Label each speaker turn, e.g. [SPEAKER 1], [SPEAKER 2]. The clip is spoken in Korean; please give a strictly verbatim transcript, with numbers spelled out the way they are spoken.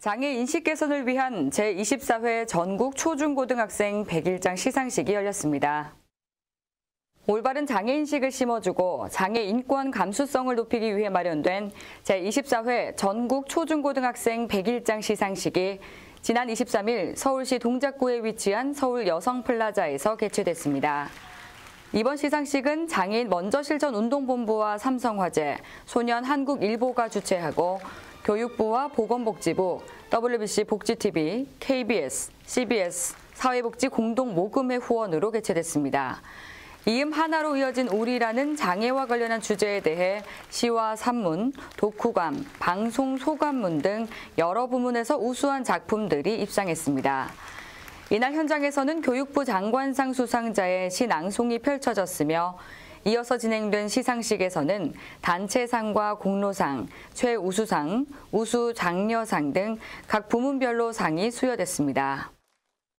[SPEAKER 1] 장애 인식 개선을 위한 제이십사 회 전국 초중고등학생 백일장 시상식이 열렸습니다. 올바른 장애인식을 심어주고 장애 인권 감수성을 높이기 위해 마련된 제이십사 회 전국 초중고등학생 백일장 시상식이 지난 이십삼 일 서울시 동작구에 위치한 서울 여성플라자에서 개최됐습니다. 이번 시상식은 장애인 먼저 실천 운동본부와 삼성화재, 소년한국일보가 주최하고 교육부와 보건복지부, 더블유비씨 복지티비, 케이비에스, 씨비에스, 사회복지 공동모금회 후원으로 개최됐습니다. 이음 하나로 이어진 우리라는 장애와 관련한 주제에 대해 시와 산문, 독후감, 방송 소감문 등 여러 부문에서 우수한 작품들이 입상했습니다. 이날 현장에서는 교육부 장관상 수상자의 시낭송이 펼쳐졌으며 이어서 진행된 시상식에서는 단체상과 공로상, 최우수상, 우수장려상 등 각 부문별로 상이 수여됐습니다.